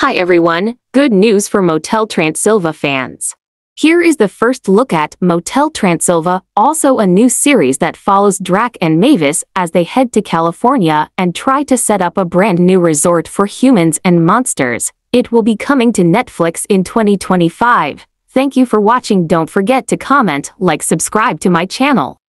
Hi everyone, good news for Motel Transilva fans. Here is the first look at Motel Transilva, also a new series that follows Drac and Mavis as they head to California and try to set up a brand new resort for humans and monsters. It will be coming to Netflix in 2025. Thank you for watching. Don't forget to comment, like, subscribe to my channel.